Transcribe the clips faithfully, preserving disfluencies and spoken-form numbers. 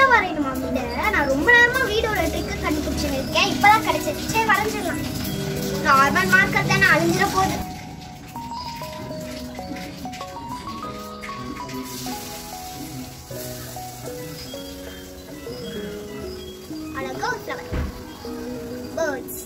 ஈஸியா வரையணுமா இத? நான் ரொம்ப நேரமா வீடியோல ட்ரிக் கண்டுபிடிச்சிட்டு இருக்கேன். இப்பதான் கிடைச்சிருச்சு. சரி வரைஞ்சிடலாம். நார்மல் மார்க்கர் தானே, அழிஞ்சிட போகுது. அழகா ஒரு ஃப்ளவர். பேர்ட்ஸ்.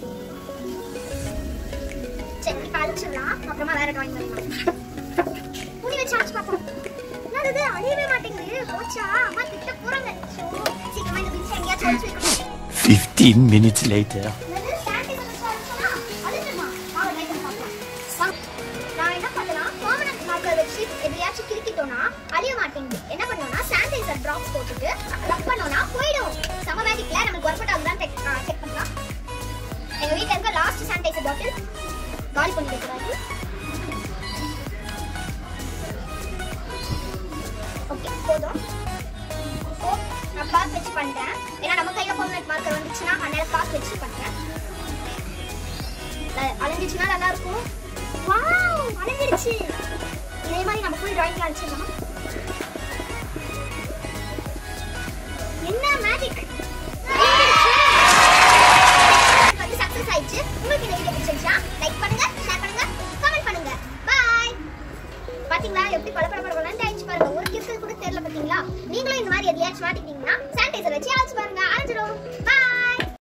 சரி இப்ப அழிச்சிடலாம். அப்புறமா வேற டிராயிங் பண்ணலாம். புனி வச்சு அழிச்சு பார்ப்போம். என்னது அழியவே மாட்டேங்குது. போச்சா அம்மா திட்ட போறாங்க. சீக்கிரமா இந்த பிக்சர் எங்கேயாச்சும் ஒளிச்சு வைக்கணும். fifteen minutes later. நான் என்ன பண்ணலாம், பெர்மனன்ட் மார்க்கர் வச்சு எதையாச்சும் கிறுக்கிட்டோம்னா அழிய மாட்டேங்குது. என்ன பண்ணோம்னா சானிடைசர் டிராப்ஸ் போட்டுட்டு ரப் பண்ணோம்னா போயிடும். சம மேஜிக்ல நமக்கு ஒர்க் அவுட் ஆகுதான்னு செக் பண்ணலாம். எங்க வீட்ல இருக்க லாஸ்ட் சானிடைசர் பாட்டில் காலி பண்ணி வைக்கிறாரு. ஓகே போதும். ஓ நான் பாஸ் வச்சு பண்றேன். ஏன்னா நம்ம கையில பெர்மனன்ட் மார்க்கர் வந்துச்சுன்னா அதனால பாஸ் வச்சு பண்றேன். அழிஞ்சிச்சுன்னா நல்லா இருக்கும். வாவ் அழிஞ்சிருச்சு. இதே மாதிரி நம்ம ஃபுல் டிராயிங்ல அழிச்சிடலாம். என்ன மேஜிக்! வந்து சக்சஸ் ஆயிடுச்சு. உங்களுக்கு இந்த வீடியோ பிடிச்சிருந்தா லைக் பண்ணுங்க, ஷேர் பண்ணுங்க, கமெண்ட் பண்ணுங்க. பை. பாத்தீங்களா எப்படி பளபள பளபளன்னு ஆயிடுச்சு பாருங்க. ஒரு கிறுக்கு கூட தெரியல பாத்தீங்களா? நீங்களும் இந்த மாதிரி எதையாச்சும் மாட்டிக்கிட்டீங்கன்னா